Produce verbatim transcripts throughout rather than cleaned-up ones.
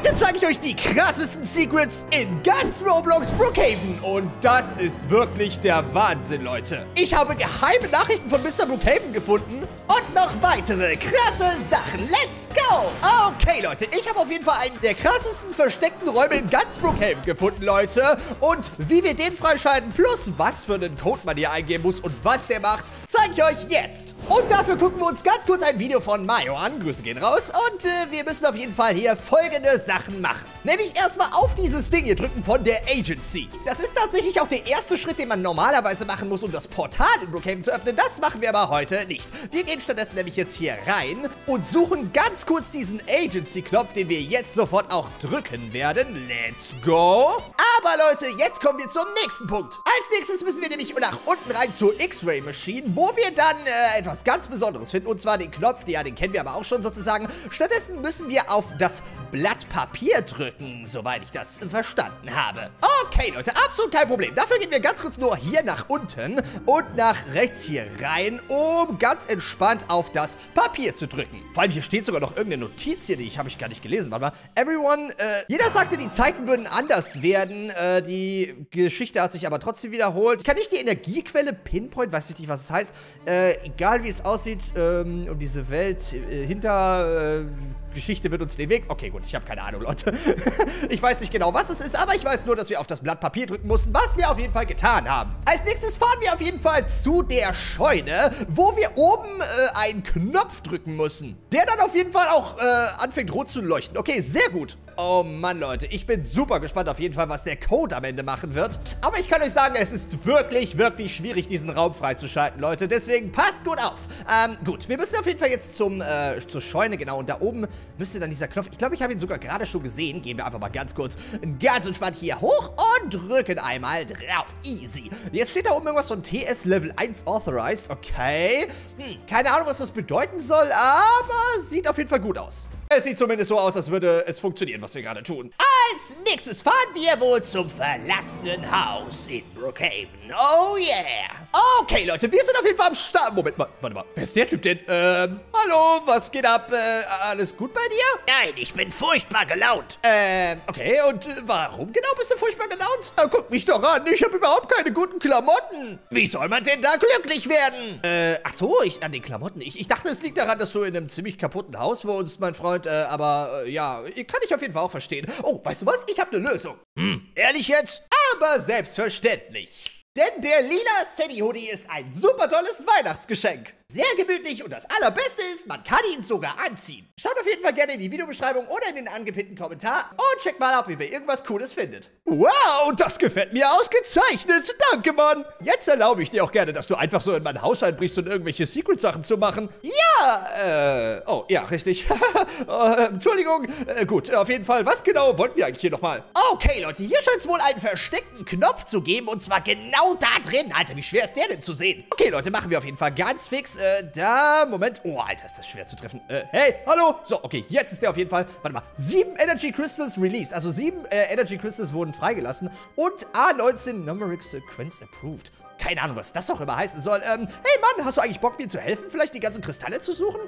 Heute zeige ich euch die krassesten Secrets in ganz Roblox Brookhaven. Und das ist wirklich der Wahnsinn, Leute. Ich habe geheime Nachrichten von Mister Brookhaven gefunden und noch weitere krasse Sachen. Let's go! Okay, Leute, ich habe auf jeden Fall einen der krassesten versteckten Räume in ganz Brookhaven gefunden, Leute. Und wie wir den freischalten, plus was für einen Code man hier eingeben muss und was der macht, zeige ich euch jetzt. Und dafür gucken wir uns ganz kurz ein Video von Mayo an. Grüße gehen raus. Und äh, wir müssen auf jeden Fall hier folgende Sachen machen. Nämlich erstmal auf dieses Ding hier drücken von der Agency. Das ist tatsächlich auch der erste Schritt, den man normalerweise machen muss, um das Portal in Brookhaven zu öffnen. Das machen wir aber heute nicht. Wir gehen stattdessen nämlich jetzt hier rein und suchen ganz kurz diesen Agency-Knopf, den wir jetzt sofort auch drücken werden. Let's go! Aber Leute, jetzt kommen wir zum nächsten Punkt. Als nächstes müssen wir nämlich nach unten rein zur X-Ray Machine, wo wir dann äh, etwas ganz Besonderes finden. Und zwar den Knopf, ja, den kennen wir aber auch schon sozusagen. Stattdessen müssen wir auf das Blatt Papier drücken, soweit ich das verstanden habe. Okay, Leute, absolut kein Problem. Dafür gehen wir ganz kurz nur hier nach unten und nach rechts hier rein, um ganz entspannt auf das Papier zu drücken. Vor allem hier steht sogar noch irgendeine Notiz hier, die ich habe ich gar nicht gelesen. Warte mal. Everyone, äh, jeder sagte, die Zeiten würden anders werden. Äh, die Geschichte hat sich aber trotzdem wiederholt. Ich kann nicht die Energiequelle pinpoint, weiß ich nicht, was es heißt. Äh, egal wie es aussieht, ähm, um diese Welt äh, hinter äh, Geschichte wird uns den Weg. Okay, gut, ich habe keine Ahnung, Leute. Ich weiß nicht genau, was es ist, aber ich weiß nur, dass wir auf das Blatt Papier drücken mussten, was wir auf jeden Fall getan haben. Als nächstes fahren wir auf jeden Fall zu der Scheune, wo wir oben äh, einen Knopf drücken müssen, der dann auf jeden Fall auch äh, anfängt rot zu leuchten. Okay, sehr gut. Oh Mann, Leute, ich bin super gespannt auf jeden Fall, was der Code am Ende machen wird. Aber ich kann euch sagen, es ist wirklich, wirklich schwierig, diesen Raum freizuschalten, Leute. Deswegen passt gut auf. Ähm, gut, wir müssen auf jeden Fall jetzt zum, äh, zur Scheune, genau. Und da oben müsste dann dieser Knopf, ich glaube, ich habe ihn sogar gerade schon gesehen. Gehen wir einfach mal ganz kurz, ganz entspannt hier hoch und drücken einmal drauf. Easy. Jetzt steht da oben irgendwas von T S Level eins Authorized. Okay. Hm, keine Ahnung, was das bedeuten soll, aber sieht auf jeden Fall gut aus. Es sieht zumindest so aus, als würde es funktionieren, was wir gerade tun. Als nächstes fahren wir wohl zum verlassenen Haus in Brookhaven. Oh yeah. Okay, Leute, wir sind auf jeden Fall am Start. Moment mal, warte mal. Wer ist der Typ denn? Ähm, hallo, was geht ab? Äh, alles gut bei dir? Nein, ich bin furchtbar gelaunt. Ähm, okay, und äh, warum genau bist du furchtbar gelaunt? Äh, guck mich doch an, ich habe überhaupt keine guten Klamotten. Wie soll man denn da glücklich werden? Äh, ach so, ich, an den Klamotten. Ich, ich dachte, es liegt daran, dass du in einem ziemlich kaputten Haus wohnst, mein Freund. Äh, aber, äh, ja, kann ich auf jeden Fall auch verstehen. Oh, weißt du was? Ich habe eine Lösung. Hm, ehrlich jetzt? Aber selbstverständlich. Denn der lila Sandy Hoodie ist ein super tolles Weihnachtsgeschenk. Sehr gemütlich und das Allerbeste ist, man kann ihn sogar anziehen. Schaut auf jeden Fall gerne in die Videobeschreibung oder in den angepinnten Kommentar und checkt mal, ob ihr irgendwas Cooles findet. Wow, das gefällt mir ausgezeichnet. Danke, Mann. Jetzt erlaube ich dir auch gerne, dass du einfach so in mein Haus einbrichst und irgendwelche Secret-Sachen zu machen. Ja, äh, oh, ja, richtig. äh, Entschuldigung. Äh, gut, auf jeden Fall, was genau wollten wir eigentlich hier nochmal? Okay, Leute, hier scheint es wohl einen versteckten Knopf zu geben und zwar genau da drin. Alter, wie schwer ist der denn zu sehen? Okay, Leute, machen wir auf jeden Fall ganz fix. Äh, da, Moment. Oh, Alter, ist das schwer zu treffen. Äh, hey, hallo. So, okay, jetzt ist der auf jeden Fall, warte mal, sieben Energy Crystals released. Also sieben äh, Energy Crystals wurden freigelassen und A neunzehn Numeric Sequence approved. Keine Ahnung, was das auch immer heißen soll. Ähm, hey Mann, hast du eigentlich Bock, mir zu helfen, vielleicht die ganzen Kristalle zu suchen?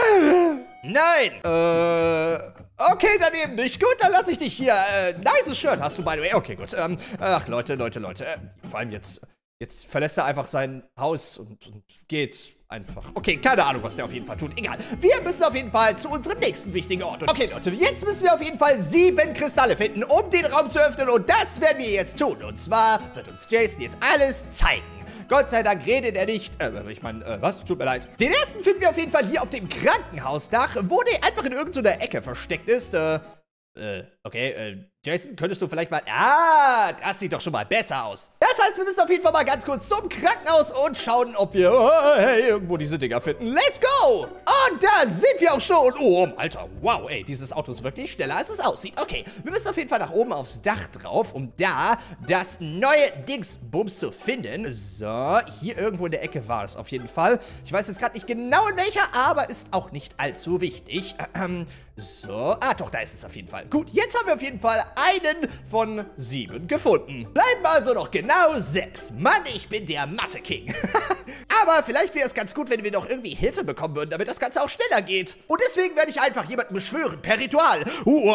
Nein. Äh, okay, dann eben nicht. Gut, dann lasse ich dich hier. Äh, nice Shirt hast du, by the way. Okay, gut. Ähm, ach, Leute, Leute, Leute. Äh, vor allem jetzt, jetzt verlässt er einfach sein Haus und, und geht einfach. Okay, keine Ahnung, was der auf jeden Fall tut. Egal. Wir müssen auf jeden Fall zu unserem nächsten wichtigen Ort. Okay, Leute, jetzt müssen wir auf jeden Fall sieben Kristalle finden, um den Raum zu öffnen. Und das werden wir jetzt tun. Und zwar wird uns Jason jetzt alles zeigen. Gott sei Dank redet er nicht. Äh, ich meine, äh, was? Tut mir leid. Den ersten finden wir auf jeden Fall hier auf dem Krankenhausdach, wo der einfach in irgendeiner Ecke versteckt ist. Äh, äh, okay, äh, Jason, könntest du vielleicht mal... Ah, das sieht doch schon mal besser aus. Das heißt, wir müssen auf jeden Fall mal ganz kurz zum Krankenhaus und schauen, ob wir oh, hey, irgendwo diese Dinger finden. Let's go! Und da sind wir auch schon. Oh, Alter, wow, ey, dieses Auto ist wirklich schneller, als es aussieht. Okay, wir müssen auf jeden Fall nach oben aufs Dach drauf, um da das neue Dingsbums zu finden. So, hier irgendwo in der Ecke war es auf jeden Fall. Ich weiß jetzt gerade nicht genau in welcher, aber ist auch nicht allzu wichtig. Ähm, so, ah doch, da ist es auf jeden Fall. Gut, jetzt haben wir auf jeden Fall einen von sieben gefunden. Bleiben also noch genau sechs. Mann, ich bin der Mathe-King. Aber vielleicht wäre es ganz gut, wenn wir noch irgendwie Hilfe bekommen würden, damit das Ganze Ganze auch schneller geht. Und deswegen werde ich einfach jemanden beschwören, per Ritual.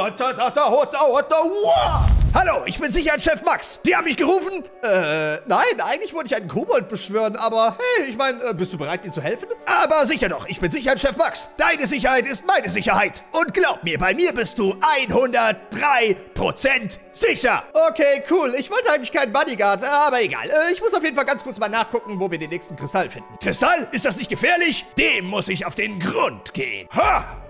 Hallo, ich bin Sicherheitschef Max. Die haben mich gerufen? Äh, nein, eigentlich wollte ich einen Kobold beschwören, aber hey, ich meine, bist du bereit, mir zu helfen? Aber sicher doch, ich bin Sicherheitschef Max. Deine Sicherheit ist meine Sicherheit. Und glaub mir, bei mir bist du hundertdrei Prozent sicher. Okay, cool. Ich wollte eigentlich keinen Bodyguard, aber egal. Ich muss auf jeden Fall ganz kurz mal nachgucken, wo wir den nächsten Kristall finden. Kristall? Ist das nicht gefährlich? Dem muss ich auf den Grund gehen. Ha!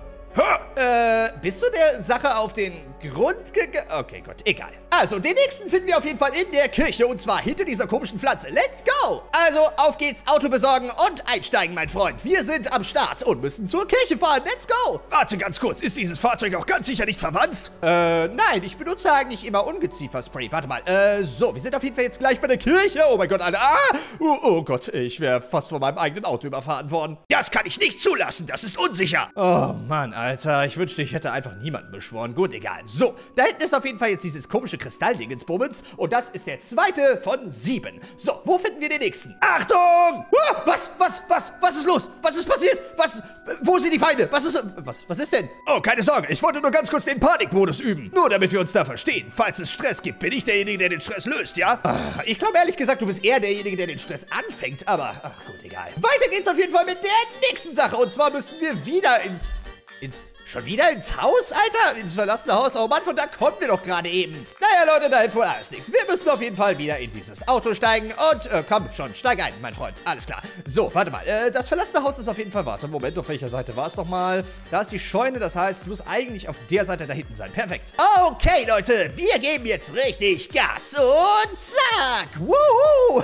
Ha! Äh, bist du der Sache auf den Grund gegangen? Okay, gut, egal. Also, den nächsten finden wir auf jeden Fall in der Kirche und zwar hinter dieser komischen Pflanze. Let's go! Also, auf geht's, Auto besorgen und einsteigen, mein Freund. Wir sind am Start und müssen zur Kirche fahren. Let's go! Warte ganz kurz, ist dieses Fahrzeug auch ganz sicher nicht verwandt? Äh, nein, ich benutze eigentlich immer Ungezieferspray. Warte mal, äh, so, wir sind auf jeden Fall jetzt gleich bei der Kirche. Oh mein Gott, Alter. Ah! Oh, oh Gott, ich wäre fast von meinem eigenen Auto überfahren worden. Das kann ich nicht zulassen, das ist unsicher. Oh Mann, Alter, ich wünschte, ich hätte einfach niemanden beschworen. Gut, egal. So, da hinten ist auf jeden Fall jetzt dieses komische Kristalldingensbummens und das ist der zweite von sieben. So, wo finden wir den nächsten? Achtung! Ah, was, was, was, was ist los? Was ist passiert? Was, wo sind die Feinde? Was ist, was, was ist denn? Oh, keine Sorge, ich wollte nur ganz kurz den Panikmodus üben. Nur damit wir uns da verstehen. Falls es Stress gibt, bin ich derjenige, der den Stress löst, ja? Ach, ich glaube ehrlich gesagt, du bist eher derjenige, der den Stress anfängt, aber ach, gut, egal. Weiter geht's auf jeden Fall mit der nächsten Sache und zwar müssen wir wieder ins... Ins, schon wieder ins Haus, Alter? Ins verlassene Haus? Oh Mann, von da kommen wir doch gerade eben. Naja, Leute, da hilft wohl alles nichts. Wir müssen auf jeden Fall wieder in dieses Auto steigen und, äh, komm schon, steig ein, mein Freund. Alles klar. So, warte mal. Äh, das verlassene Haus ist auf jeden Fall, warte, Moment, auf welcher Seite war es nochmal? Da ist die Scheune, das heißt, es muss eigentlich auf der Seite da hinten sein. Perfekt. Okay, Leute, wir geben jetzt richtig Gas und zack. Wuhu.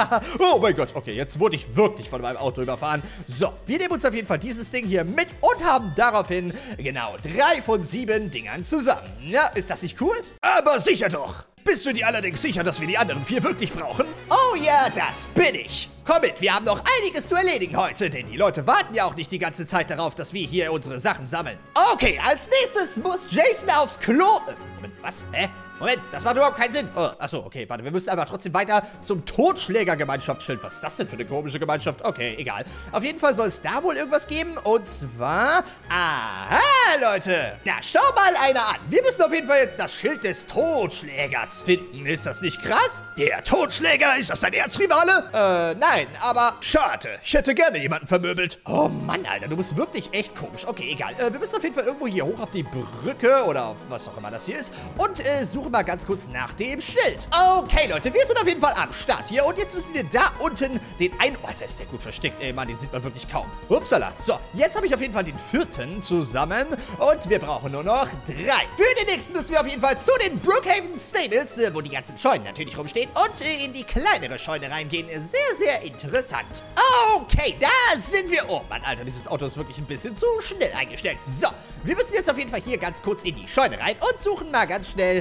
Oh mein Gott, okay, jetzt wurde ich wirklich von meinem Auto überfahren. So, wir nehmen uns auf jeden Fall dieses Ding hier mit und haben darauf hin genau drei von sieben Dingern zusammen. Ja, ist das nicht cool? Aber sicher doch. Bist du dir allerdings sicher, dass wir die anderen vier wirklich brauchen? Oh ja, das bin ich. Komm mit, wir haben noch einiges zu erledigen heute, denn die Leute warten ja auch nicht die ganze Zeit darauf, dass wir hier unsere Sachen sammeln. Okay, als nächstes muss Jason aufs Klo... Äh, Moment, was? Hä? Moment, das macht überhaupt keinen Sinn. Oh, achso, okay, warte, wir müssen aber trotzdem weiter zum Totschlägergemeinschaftsschild. Was ist das denn für eine komische Gemeinschaft? Okay, egal. Auf jeden Fall soll es da wohl irgendwas geben und zwar... Aha, Leute. Na, schau mal einer an. Wir müssen auf jeden Fall jetzt das Schild des Totschlägers finden. Ist das nicht krass? Der Totschläger, ist das dein Erzrivale? Äh, nein, aber... Schade, ich hätte gerne jemanden vermöbelt. Oh Mann, Alter, du bist wirklich echt komisch. Okay, egal. Äh, wir müssen auf jeden Fall irgendwo hier hoch auf die Brücke oder auf was auch immer das hier ist und äh, suchen mal ganz kurz nach dem Schild. Okay, Leute, wir sind auf jeden Fall am Start hier und jetzt müssen wir da unten den ein... Oh, Alter, ist der gut versteckt. Ey, Mann, den sieht man wirklich kaum. Upsala. So, jetzt habe ich auf jeden Fall den vierten zusammen und wir brauchen nur noch drei. Für den nächsten müssen wir auf jeden Fall zu den Brookhaven Stables, äh, wo die ganzen Scheunen natürlich rumstehen und äh, in die kleinere Scheune reingehen. Sehr, sehr interessant. Okay, da sind wir. Oh Mann, Alter, dieses Auto ist wirklich ein bisschen zu schnell eingestellt. So, wir müssen jetzt auf jeden Fall hier ganz kurz in die Scheune rein und suchen mal ganz schnell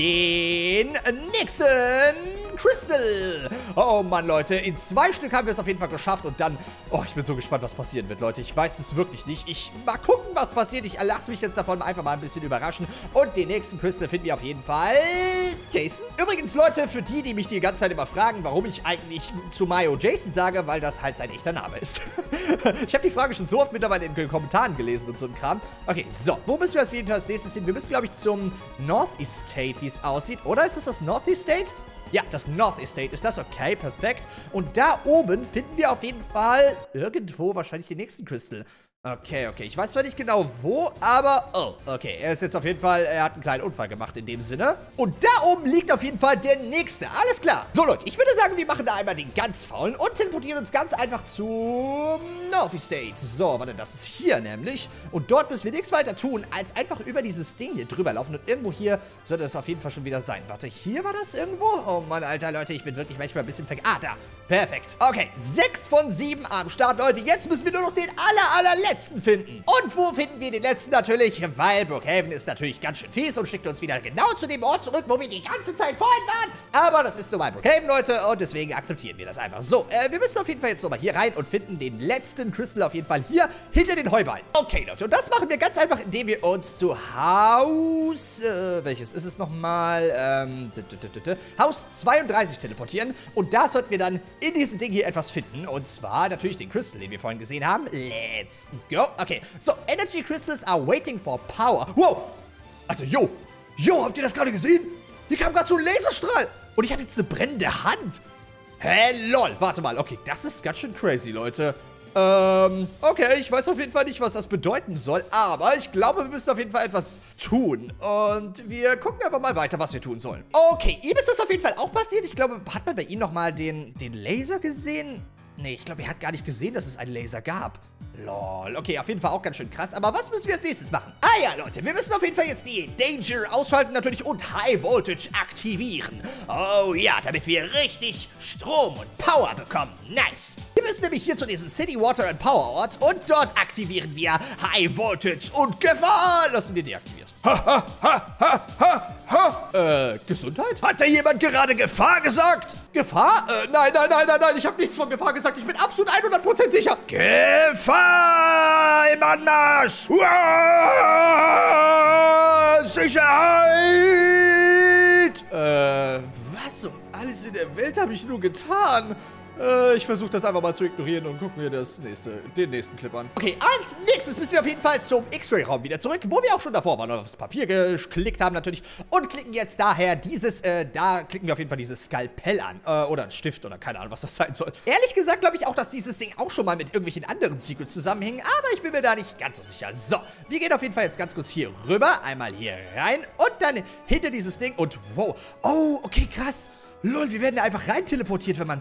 den nächsten Crystal. Oh Mann, Leute, in zwei Stück haben wir es auf jeden Fall geschafft und dann... Oh, ich bin so gespannt, was passieren wird, Leute. Ich weiß es wirklich nicht. Ich mal gucken, was passiert. Ich lasse mich jetzt davon einfach mal ein bisschen überraschen. Und den nächsten Crystal finden wir auf jeden Fall Jason. Übrigens, Leute, für die, die mich die ganze Zeit immer fragen, warum ich eigentlich zu Mayo Jason sage, weil das halt sein echter Name ist. Ich habe die Frage schon so oft mittlerweile in den Kommentaren gelesen und so ein Kram. Okay, so, wo müssen wir auf jeden Fall als nächstes hin? Wir müssen, glaube ich, zum North Estate, wie es aussieht. Oder ist das das North Estate? Ja, das North Estate ist das. Okay, perfekt. Und da oben finden wir auf jeden Fall irgendwo wahrscheinlich den nächsten Crystal. Okay, okay. Ich weiß zwar nicht genau wo, aber... Oh, okay. Er ist jetzt auf jeden Fall... Er hat einen kleinen Unfall gemacht in dem Sinne. Und da oben liegt auf jeden Fall der nächste. Alles klar. So, Leute. Ich würde sagen, wir machen da einmal den ganz faulen und teleportieren uns ganz einfach zum North Estate. So, warte, das ist hier nämlich. Und dort müssen wir nichts weiter tun, als einfach über dieses Ding hier drüber laufen. Und irgendwo hier sollte das auf jeden Fall schon wieder sein. Warte, hier war das irgendwo? Oh Mann, Alter, Leute. Ich bin wirklich manchmal ein bisschen ver... Ah, da. Perfekt. Okay. Sechs von sieben am Start, Leute. Jetzt müssen wir nur noch den aller, allerletzten finden. Und wo finden wir den letzten natürlich? Weil Brookhaven ist natürlich ganz schön fies und schickt uns wieder genau zu dem Ort zurück, wo wir die ganze Zeit vorhin waren. Aber das ist nun mal Brookhaven, Leute, und deswegen akzeptieren wir das einfach. So, äh, wir müssen auf jeden Fall jetzt nochmal hier rein und finden den letzten Crystal auf jeden Fall hier hinter den Heuballen. Okay, Leute, und das machen wir ganz einfach, indem wir uns zu Haus, äh, welches ist es nochmal? Ähm, Haus zweiunddreißig teleportieren. Und da sollten wir dann in diesem Ding hier etwas finden. Und zwar natürlich den Crystal, den wir vorhin gesehen haben. Let's go. Okay, so, Energy Crystals are waiting for power. Wow. Alter, yo. Yo, habt ihr das gerade gesehen? Hier kam gerade so ein Laserstrahl. Und ich habe jetzt eine brennende Hand. Hä, lol. Warte mal. Okay, das ist ganz schön crazy, Leute. Ähm, okay, ich weiß auf jeden Fall nicht, was das bedeuten soll, aber ich glaube, wir müssen auf jeden Fall etwas tun. Und wir gucken einfach mal weiter, was wir tun sollen. Okay, ihm ist das auf jeden Fall auch passiert. Ich glaube, hat man bei ihm nochmal den, den Laser gesehen? Nee, ich glaube, er hat gar nicht gesehen, dass es einen Laser gab. Lol, okay, auf jeden Fall auch ganz schön krass. Aber was müssen wir als nächstes machen? Ah ja, Leute, wir müssen auf jeden Fall jetzt die Danger ausschalten natürlich und High Voltage aktivieren. Oh ja, damit wir richtig Strom und Power bekommen. Nice. Wir müssen nämlich hier zu diesem City Water and Power Ort und dort aktivieren wir High Voltage und Gefahr. Lassen wir deaktiviert. Ha, ha, ha, ha, ha, ha. Äh, Gesundheit? Hat da jemand gerade Gefahr gesagt? Gefahr? Äh, nein, nein, nein, nein, nein, ich habe nichts von Gefahr gesagt. Ich bin absolut hundert Prozent sicher. Gefahr im Anmarsch! Uah! Sicherheit! Äh, was um alles in der Welt habe ich nur getan? Äh, ich versuche das einfach mal zu ignorieren und gucken wir das nächste, den nächsten Clip an. Okay, als nächstes müssen wir auf jeden Fall zum X-Ray-Raum wieder zurück, wo wir auch schon davor waren und aufs Papier geklickt haben natürlich und klicken jetzt daher dieses, äh, da klicken wir auf jeden Fall dieses Skalpell an, äh, oder ein Stift oder keine Ahnung, was das sein soll. Ehrlich gesagt glaube ich auch, dass dieses Ding auch schon mal mit irgendwelchen anderen Secrets zusammenhängt, aber ich bin mir da nicht ganz so sicher. So, wir gehen auf jeden Fall jetzt ganz kurz hier rüber, einmal hier rein und dann hinter dieses Ding und wow, oh, okay, krass. Lol, wir werden da einfach rein teleportiert, wenn man...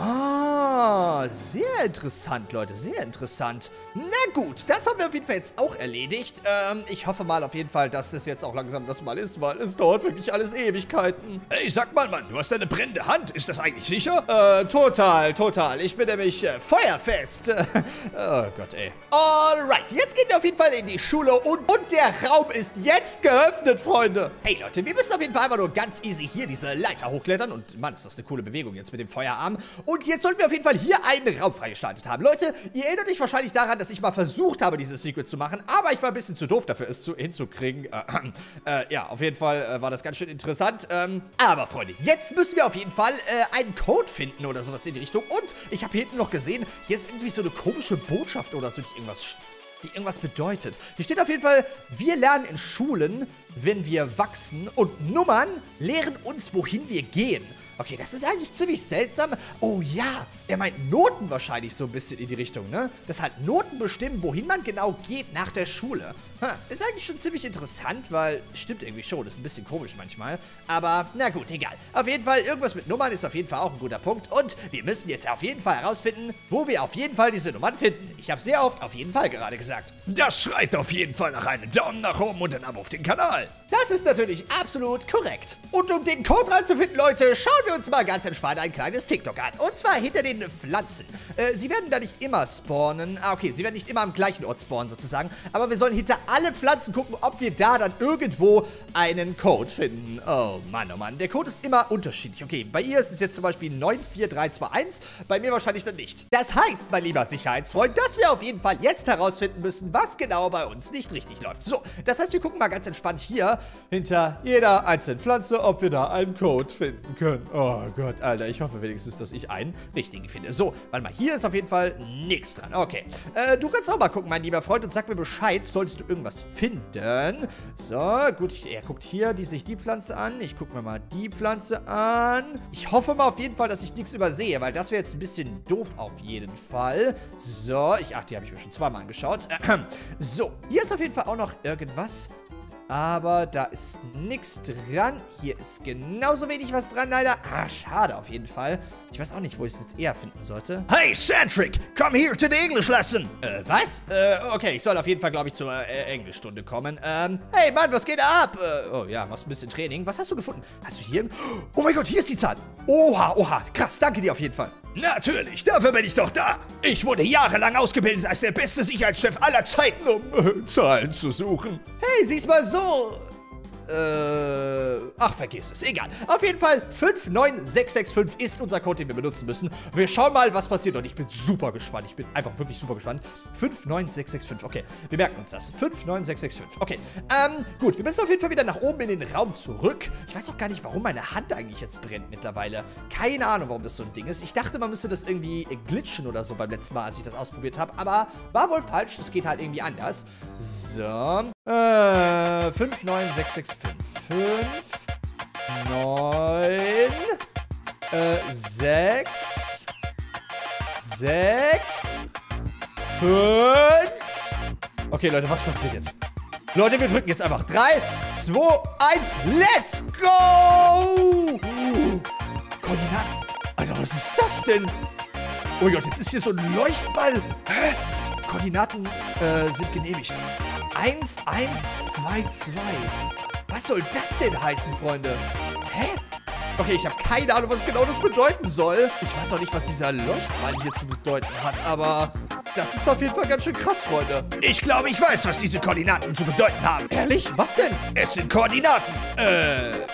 Ah, sehr interessant, Leute, sehr interessant. Na gut, das haben wir auf jeden Fall jetzt auch erledigt. Ähm, ich hoffe mal auf jeden Fall, dass das jetzt auch langsam das mal ist, weil es dauert wirklich alles Ewigkeiten. Ey, sag mal, Mann, du hast eine brennende Hand. Ist das eigentlich sicher? Äh, total, total. Ich bin nämlich äh, feuerfest. Oh Gott, ey. Alright, jetzt gehen wir auf jeden Fall in die Schule und, und der Raum ist jetzt geöffnet, Freunde. Hey, Leute, wir müssen auf jeden Fall einfach nur ganz easy hier diese Leiter hochklettern. Und Mann, ist das eine coole Bewegung jetzt mit dem Feuerarm. Und jetzt sollten wir auf jeden Fall hier einen Raum freigestaltet haben. Leute, ihr erinnert euch wahrscheinlich daran, dass ich mal versucht habe, dieses Secret zu machen, aber ich war ein bisschen zu doof dafür, es zu, hinzukriegen. Äh, äh, ja, auf jeden Fall äh, war das ganz schön interessant. Ähm, aber, Freunde, jetzt müssen wir auf jeden Fall äh, einen Code finden oder sowas in die Richtung. Und ich habe hier hinten noch gesehen, hier ist irgendwie so eine komische Botschaft oder so, die irgendwas... die irgendwas bedeutet. Hier steht auf jeden Fall, wir lernen in Schulen, wenn wir wachsen und Nummern lehren uns, wohin wir gehen. Okay, das ist eigentlich ziemlich seltsam. Oh ja, er meint Noten wahrscheinlich so ein bisschen in die Richtung, ne? Dass halt Noten bestimmen, wohin man genau geht nach der Schule. Ha, ist eigentlich schon ziemlich interessant, weil, stimmt irgendwie schon, ist ein bisschen komisch manchmal. Aber, na gut, egal. Auf jeden Fall, irgendwas mit Nummern ist auf jeden Fall auch ein guter Punkt. Und wir müssen jetzt auf jeden Fall herausfinden, wo wir auf jeden Fall diese Nummern finden. Ich habe sehr oft auf jeden Fall gerade gesagt. Das schreit auf jeden Fall nach einem Daumen nach oben und ein Abo auf den Kanal. Das ist natürlich absolut korrekt. Und um den Code reinzufinden, Leute, schauen wir uns mal ganz entspannt ein kleines TikTok an. Und zwar hinter den Pflanzen. Äh, sie werden da nicht immer spawnen. Ah, okay, sie werden nicht immer am gleichen Ort spawnen sozusagen. Aber wir sollen hinter alle Pflanzen gucken, ob wir da dann irgendwo einen Code finden. Oh Mann, oh Mann. Der Code ist immer unterschiedlich. Okay, bei ihr ist es jetzt zum Beispiel neun vier drei zwei eins. Bei mir wahrscheinlich dann nicht. Das heißt, mein lieber Sicherheitsfreund, dass wir auf jeden Fall jetzt herausfinden müssen, was genau bei uns nicht richtig läuft. So, das heißt, wir gucken mal ganz entspannt hier hinter jeder einzelnen Pflanze, ob wir da einen Code finden können. Oh Gott, Alter, ich hoffe wenigstens, dass ich einen richtigen finde. So, warte mal, hier ist auf jeden Fall nichts dran. Okay, äh, du kannst auch mal gucken, mein lieber Freund, und sag mir Bescheid, solltest du irgendwas finden. So, gut, ich, er guckt hier die, sich die Pflanze an. Ich gucke mir mal die Pflanze an. Ich hoffe mal auf jeden Fall, dass ich nichts übersehe, weil das wäre jetzt ein bisschen doof auf jeden Fall. So, ich, ach, die habe ich mir schon zweimal angeschaut. So, hier ist auf jeden Fall auch noch irgendwas. Aber da ist nichts dran. Hier ist genauso wenig was dran, leider. Ah, schade auf jeden Fall. Ich weiß auch nicht, wo ich es jetzt eher finden sollte. Hey, Centric, come here to the English lesson. Äh, was? Äh, okay, ich soll auf jeden Fall, glaube ich, zur äh, Englischstunde kommen. Ähm, hey, Mann, was geht ab? Äh, oh ja, machst ein bisschen Training. Was hast du gefunden? Hast du hier... Oh mein Gott, hier ist die Zahl. Oha, oha, krass, danke dir auf jeden Fall. Natürlich, dafür bin ich doch da. Ich wurde jahrelang ausgebildet als der beste Sicherheitschef aller Zeiten, um äh, Zahlen zu suchen. Hey, sieh's mal so. Äh, Ach, vergiss es. Egal. Auf jeden Fall fünf neun sechs sechs fünf ist unser Code, den wir benutzen müssen. Wir schauen mal, was passiert. Und ich bin super gespannt. Ich bin einfach wirklich super gespannt. fünf neun sechs sechs fünf. Okay, wir merken uns das. fünf neun sechs sechs fünf. Okay, ähm, gut. Wir müssen auf jeden Fall wieder nach oben in den Raum zurück. Ich weiß auch gar nicht, warum meine Hand eigentlich jetzt brennt mittlerweile. Keine Ahnung, warum das so ein Ding ist. Ich dachte, man müsste das irgendwie glitchen oder so beim letzten Mal, als ich das ausprobiert habe. Aber war wohl falsch. Es geht halt irgendwie anders. So. Äh, fünf neun sechs sechs fünf. fünf neun, äh, sechs, sechs, fünf. Okay, Leute, was passiert jetzt? Leute, wir drücken jetzt einfach drei, zwei, eins, let's go! Koordinaten. Alter, was ist das denn? Oh mein Gott, jetzt ist hier so ein Leuchtball. Hä? Koordinaten äh, sind genehmigt. eins, eins, zwei, zwei. Was soll das denn heißen, Freunde? Hä? Okay, ich habe keine Ahnung, was genau das bedeuten soll. Ich weiß auch nicht, was dieser Leuchtball hier zu bedeuten hat, aber das ist auf jeden Fall ganz schön krass, Freunde. Ich glaube, ich weiß, was diese Koordinaten zu bedeuten haben. Ehrlich? Was denn? Es sind Koordinaten. Äh, äh,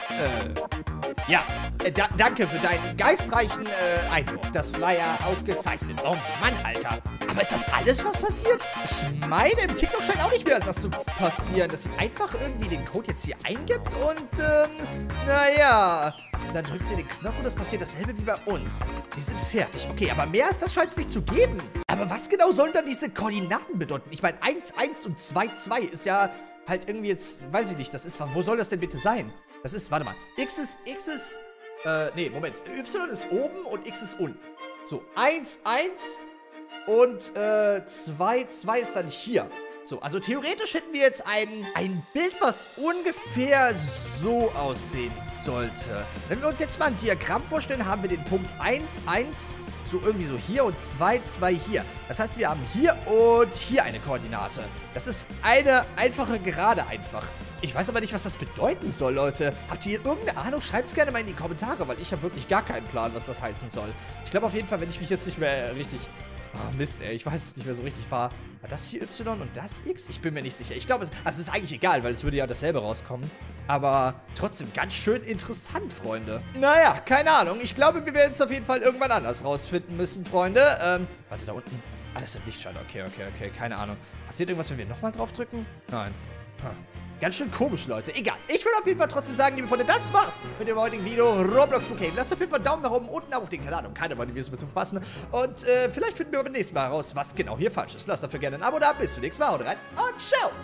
ja. Äh, da, danke für deinen geistreichen äh, Einwurf. Das war ja ausgezeichnet. Oh Mann, Alter. Aber ist das alles, was passiert? Ich meine, im TikTok scheint auch nicht mehr das zu passieren, dass sie einfach irgendwie den Code jetzt hier eingibt und, ähm, naja, dann drückt sie den Knopf und es passiert dasselbe wie bei uns. Wir sind fertig. Okay, aber mehr als das scheint es nicht zu geben. Aber was genau sollen dann diese Koordinaten bedeuten? Ich meine, eins, eins und zwei, zwei ist ja halt irgendwie jetzt, weiß ich nicht, das ist, wo soll das denn bitte sein? Das ist, warte mal, X ist, X ist, äh, nee, Moment, Y ist oben und X ist unten. So, eins, eins und, äh, zwei, zwei ist dann hier. So, also theoretisch hätten wir jetzt ein, ein Bild, was ungefähr so aussehen sollte. Wenn wir uns jetzt mal ein Diagramm vorstellen, haben wir den Punkt eins, eins, so irgendwie so hier und zwei, zwei hier. Das heißt, wir haben hier und hier eine Koordinate. Das ist eine einfache Gerade einfach. Ich weiß aber nicht, was das bedeuten soll, Leute. Habt ihr irgendeine Ahnung? Schreibt es gerne mal in die Kommentare, weil ich habe wirklich gar keinen Plan, was das heißen soll. Ich glaube auf jeden Fall, wenn ich mich jetzt nicht mehr richtig... Oh, Mist, ey. Ich weiß es nicht mehr so richtig. War, war das hier Y und das X? Ich bin mir nicht sicher. Ich glaube, es, also es ist eigentlich egal, weil es würde ja dasselbe rauskommen. Aber trotzdem ganz schön interessant, Freunde. Naja, keine Ahnung. Ich glaube, wir werden es auf jeden Fall irgendwann anders rausfinden müssen, Freunde. Ähm, warte, da unten. Ah, das sind Lichtschalter. Okay, okay, okay. Keine Ahnung. Passiert irgendwas, wenn wir nochmal drauf drücken? Nein. Huh. Ganz schön komisch, Leute. Egal. Ich würde auf jeden Fall trotzdem sagen, liebe Freunde, das war's mit dem heutigen Video Roblox Brookhaven. Lasst auf jeden Fall einen Daumen nach oben, unten auf den Kanal, um keine weiteren Videos mehr zu verpassen. Und äh, vielleicht finden wir beim nächsten Mal heraus, was genau hier falsch ist. Lasst dafür gerne ein Abo da. Bis zum nächsten Mal. Haut rein und ciao.